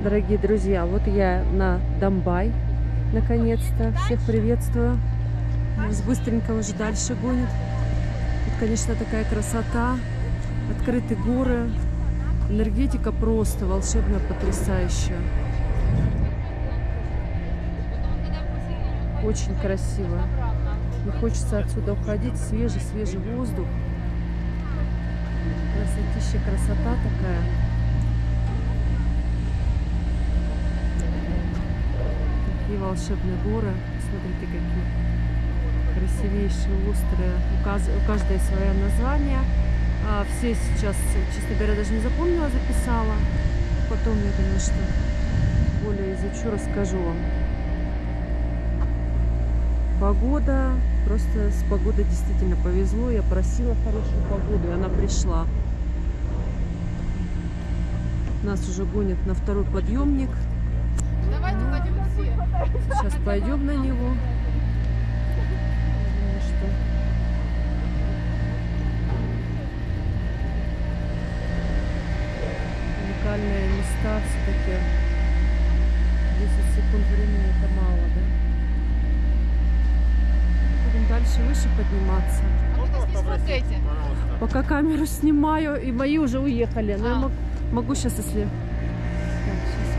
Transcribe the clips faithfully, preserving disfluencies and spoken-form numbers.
Дорогие друзья, вот я на Домбай, наконец-то. Всех приветствую. Нас быстренько уже дальше гонит. Тут, конечно, такая красота, открытые горы, энергетика просто волшебно потрясающая. Очень красиво. Не хочется отсюда уходить. Свежий-свежий воздух. Красотища, красота такая. Такие волшебные горы. Смотрите, какие красивейшие, острые. У каждой свое название. А все сейчас, честно говоря, даже не запомнила, записала. Потом, я думаю, что более изучу, расскажу вам. Погода. Просто с погодой действительно повезло. Я просила хорошую погоду, и она пришла. Нас уже гонят на второй подъемник. Давайте ну, пойдем все. Сейчас пойдем на него. Думаю, что... Уникальные места все-таки. десять секунд времени это мало, да? Будем дальше выше подниматься. Не смотрите. Пока камеру снимаю, и мои уже уехали. Но а. я могу, могу сейчас, если... Так, сейчас.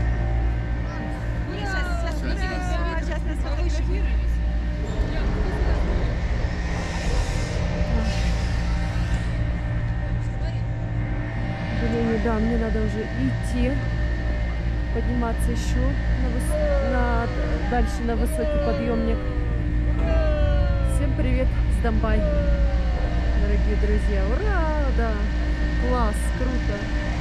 Блин, да, мне надо уже идти, подниматься еще на выс... на... дальше на высокий подъемник. Всем привет с Домбай, дорогие друзья! Ура! Да, класс, круто!